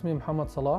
اسمي محمد صلاح،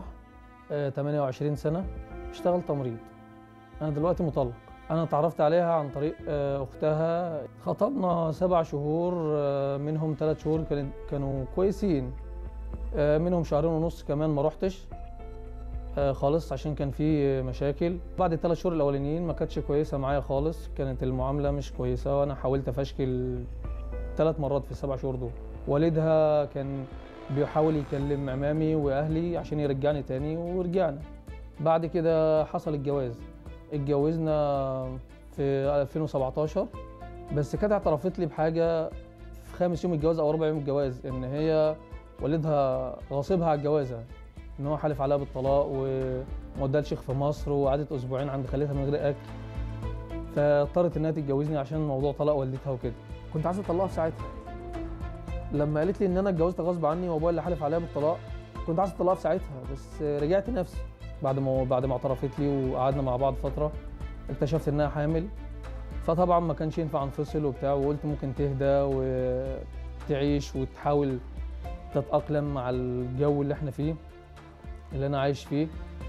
28 سنة، اشتغل تمريض. أنا دلوقتي مطلق. أنا اتعرفت عليها عن طريق أختها. خطبنا 7 شهور، منهم 3 شهور كانوا كويسين، منهم 2.5 شهر كمان ما روحتش خالص عشان كان في مشاكل. بعد ال3 شهور الأولانيين ما كانتش كويسة معايا خالص، كانت المعاملة مش كويسة، وأنا حاولت أفشكل 3 مرات في ال7 شهور دول. والدها كان بيحاول يكلم عمامي واهلي عشان يرجعني تاني، ورجعنا. بعد كده حصل الجواز. اتجوزنا في 2017، بس كانت اعترفت لي بحاجه في 5 يوم الجواز او 4 يوم الجواز، ان هي والدها غاصبها على الجوازه، ان هو حالف عليها بالطلاق ومودها لشيخ في مصر، وقعدت اسبوعين عند خالتها من غير اكل، فاضطرت انها تتجوزني عشان موضوع طلاق والدتها وكده. كنت عايز اطلقها في ساعتها. لما قالت لي ان انا اتجوزت غصب عني وابويا اللي حالف عليها بالطلاق، كنت عايز اطلقها في ساعتها، بس رجعت نفسي بعد ما اعترفت لي وقعدنا مع بعض فتره، اكتشفت انها حامل. فطبعا ما كانش ينفع انفصل وبتاع، وقلت ممكن تهدى وتعيش وتحاول تتاقلم مع الجو اللي احنا فيه، اللي انا عايش فيه.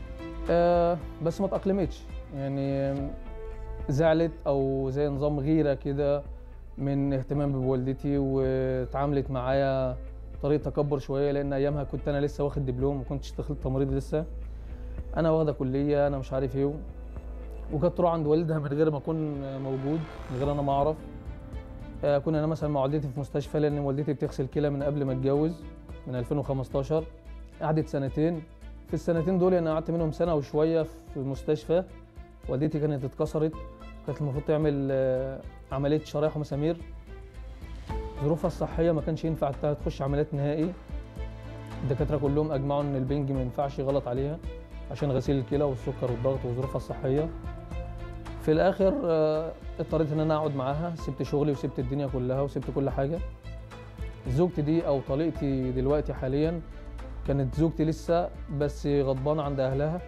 بس ما تاقلمتش، يعني زعلت او زي نظام غيره كده من اهتمام بوالدتي، واتعاملت معايا بطريقه تكبر شويه، لان ايامها كنت انا لسه واخد دبلوم، ما كنتش دخلت تمريض لسه، انا واخده كليه، انا مش عارف ايه. وكانت تروح عند والدها من غير ما اكون موجود، من غير انا ما اعرف. كنا انا مثلا مع والدتي في مستشفى، لان والدتي بتغسل كلى من قبل ما اتجوز، من 2015. قعدت 2 سنين. في السنتين دول انا قعدت منهم سنه وشويه في المستشفى. والدتي كانت اتكسرت، كانت المفروض تعمل عمليه شرايح ومسامير. ظروفها الصحيه ما كانش ينفع تخش عمليات نهائي. الدكاتره كلهم اجمعوا ان البنج ما ينفعش، غلط عليها عشان غسيل الكلى والسكر والضغط وظروفها الصحيه. في الاخر اضطريت ان انا اقعد معاها، سبت شغلي وسبت الدنيا كلها وسبت كل حاجه. زوجتي دي او طليقتي دلوقتي حاليا، كانت زوجتي لسه بس غضبانه عند اهلها.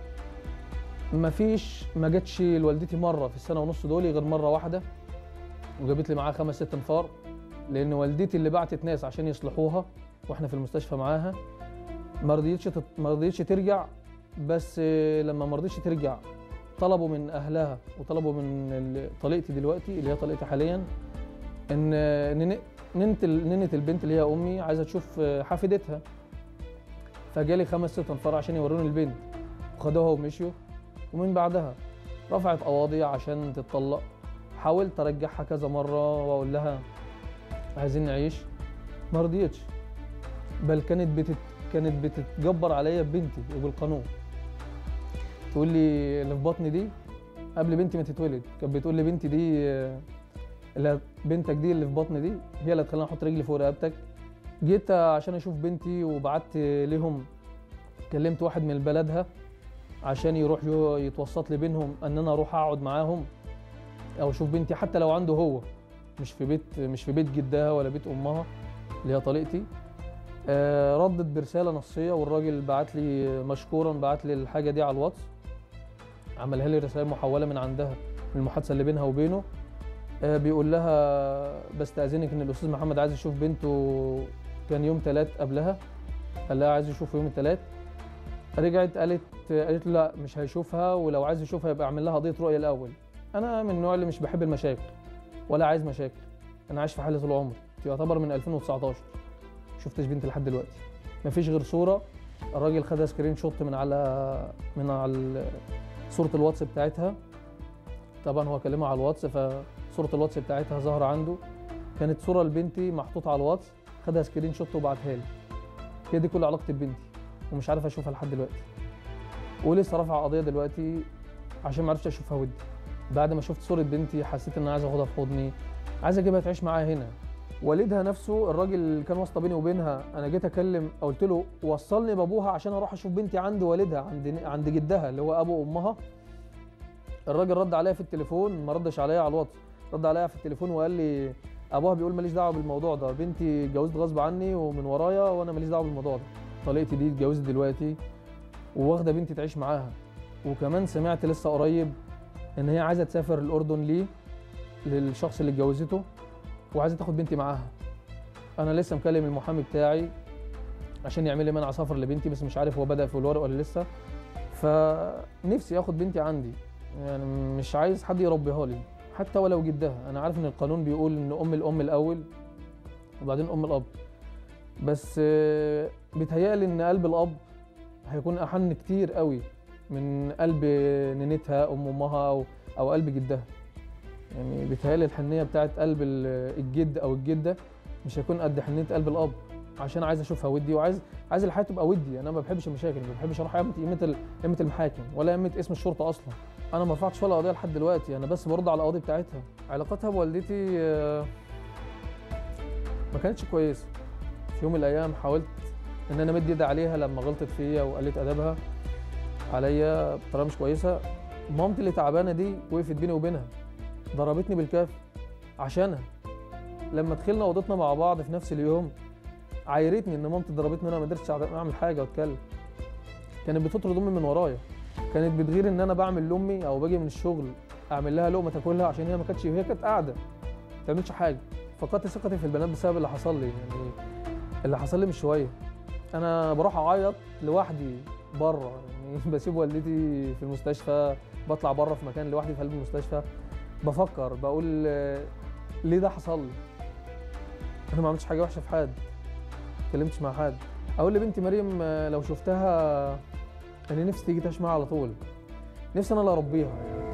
ما جاتش لوالدتي مره في السنه ونص دول غير مره واحده، وجابت لي معاها 5 6 انفار، لان والدتي اللي بعتت ناس عشان يصلحوها واحنا في المستشفى معاها ما رضيتش ترجع. بس لما ما رضيتش ترجع، طلبوا من اهلها وطلبوا من طليقتي دلوقتي اللي هي طليقتي حاليا ان ننت البنت اللي هي امي عايزه تشوف حفيدتها. فجالي 5 6 انفار عشان يوروني البنت، وخدوها ومشيوا. ومن بعدها رفعت قواضي عشان تتطلق. حاولت ارجعها كذا مره واقول لها عايزين نعيش، ما رضيتش، بل كانت بتتجبر عليا ببنتي وبالقانون. تقول لي اللي في بطني دي، قبل بنتي ما تتولد كانت بتقول لي بنتي دي بنتك دي اللي في بطني دي هي اللي هتخليني احط رجلي فوق رقبتك. جيت عشان اشوف بنتي وبعت لهم، كلمت واحد من بلدها عشان يروح يتوسط لي بينهم ان انا اروح اقعد معاهم او اشوف بنتي، حتى لو عنده هو، مش في بيت جدها ولا بيت امها اللي هي طليقتي. ردت برساله نصيه، والراجل بعت لي مشكورا، بعت لي الحاجه دي على الواتس، عملها لي رسائل محوله من عندها، من المحادثه اللي بينها وبينه. بيقول لها بستأذنك ان الاستاذ محمد عايز يشوف بنته. كان يوم 3 قبلها، قال لها عايز يشوف يوم ال3. رجعت قالت له لا مش هيشوفها، ولو عايز يشوفها يبقى اعمل لها قضيه رؤيه الاول. انا من النوع اللي مش بحب المشاكل ولا عايز مشاكل، انا عايش في حالي طول عمري، يعتبر من 2019 شفتش بنتي لحد دلوقتي. مفيش غير صوره الراجل خدها سكرين شوت من على صوره الواتس بتاعتها. طبعا هو كلمها على الواتس، فصوره الواتس بتاعتها ظاهره عنده، كانت صوره لبنتي محطوطه على الواتس، خدها سكرين شوت وبعتها لي. هي دي كل علاقتي ببنتي، ومش عارف اشوفها لحد دلوقتي، ولسه رافع قضيه دلوقتي عشان ما عرفتش اشوفها ودي. بعد ما شفت صوره بنتي حسيت ان انا عايز اخدها في حضني، عايز اجيبها تعيش معايا هنا. والدها نفسه الراجل اللي كان واسطه بيني وبينها، انا جيت اكلم قلت له وصلني بابوها عشان اروح اشوف بنتي عند والدها، عند جدها اللي هو ابو امها. الراجل رد عليا في التليفون، ما ردش عليا على الواتس، رد عليا في التليفون وقال لي ابوها بيقول ماليش دعوه بالموضوع ده، بنتي اتجوزت غصب عني ومن ورايا وانا ماليش دعوه بالموضوع ده. طليقتي دي اتجوزت دلوقتي وواخده بنتي تعيش معاها. وكمان سمعت لسه قريب ان هي عايزه تسافر الاردن للشخص اللي اتجوزته، وعايزه تاخد بنتي معاها. انا لسه مكلم المحامي بتاعي عشان يعمل لي منع سفر لبنتي، بس مش عارف هو بدأ في الورق ولا لسه. فنفسي اخد بنتي عندي، يعني مش عايز حد يربيها لي حتى ولو جدها. انا عارف ان القانون بيقول ان الام الاول وبعدين الاب، بس بيتهيألي ان قلب الاب هيكون احن كتير قوي من قلب نينتها امها او قلب جدها. يعني بيتهيألي الحنيه بتاعت قلب الجد او الجده مش هيكون قد حنيه قلب الاب، عشان عايز اشوفها ودي، عايز الحياه تبقى ودي. انا ما بحبش المشاكل، ما بحبش اروح قيمه المحاكم ولا قيمه اسم الشرطه اصلا. انا ما رفعتش ولا قضيه لحد دلوقتي، انا بس برد على القواضي بتاعتها. علاقتها بوالدتي ما كانتش كويسه. في يوم من الايام حاولت ان انا مد ايدي عليها لما غلطت فيا وقلت ادبها عليا بطريقه مش كويسه. مامتي اللي تعبانه دي وقفت بيني وبينها، ضربتني بالكاف عشانها. لما دخلنا اوضتنا مع بعض في نفس اليوم عايرتني ان مامتي ضربتني وانا ما قدرتش اعمل حاجه واتكلم. كانت بتطرد امي من ورايا، كانت بتغير ان انا بعمل لامي او باجي من الشغل اعمل لها لقمه تاكلها، عشان هي كانت قاعده ما بتعملش حاجه. فقدت ثقتي في البنات بسبب اللي حصل لي. يعني اللي حصل لي مش شويه، انا بروح اعيط لوحدي بره، يعني بسيب والدتي في المستشفى، بطلع بره في مكان لوحدي في قلب المستشفى، بفكر بقول ليه ده حصل لي؟ انا ما عملتش حاجه وحشه في حد، ما اتكلمتش مع حد. اقول لبنتي مريم لو شفتها انا نفسي تيجي تعيش معايا على طول، نفسي انا اللي اربيها.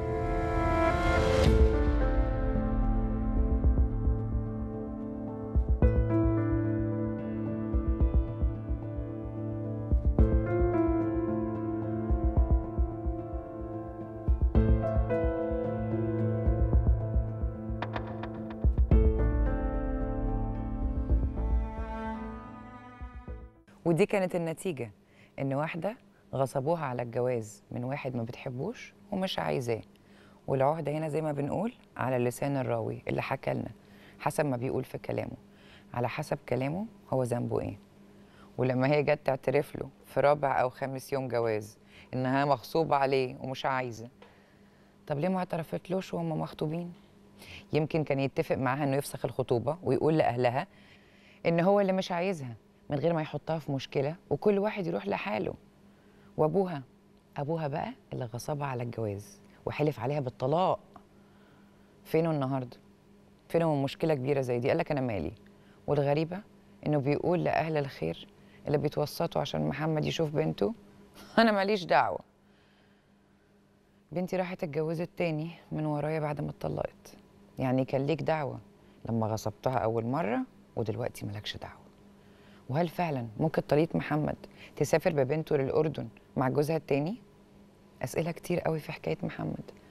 ودي كانت النتيجة، إن واحدة غصبوها على الجواز من واحد ما بتحبوش ومش عايزاه، والعهدة هنا زي ما بنقول على لسان الراوي اللي حكى لنا حسب ما بيقول في كلامه. على حسب كلامه هو ذنبه إيه؟ ولما هي جت تعترف له في رابع أو خامس يوم جواز إنها مغصوبة عليه ومش عايزة، طب ليه ما اعترفتلوش وهم مخطوبين؟ يمكن كان يتفق معاها إنه يفسخ الخطوبة ويقول لأهلها إن هو اللي مش عايزها من غير ما يحطها في مشكلة وكل واحد يروح لحاله. أبوها بقى اللي غصبها على الجواز وحلف عليها بالطلاق. فينه النهارده؟ فينه من مشكلة كبيرة زي دي؟ قالك أنا مالي. والغريبة إنه بيقول لأهل الخير اللي بيتوسطوا عشان محمد يشوف بنته أنا ماليش دعوة. بنتي راحت اتجوزت تاني من ورايا بعد ما اتطلقت، يعني كان ليك دعوة لما غصبتها أول مرة ودلوقتي مالكش دعوة. وهل فعلا ممكن طليقة محمد تسافر ببنته للأردن مع جوزها التاني؟ أسئلة كتير قوي في حكاية محمد،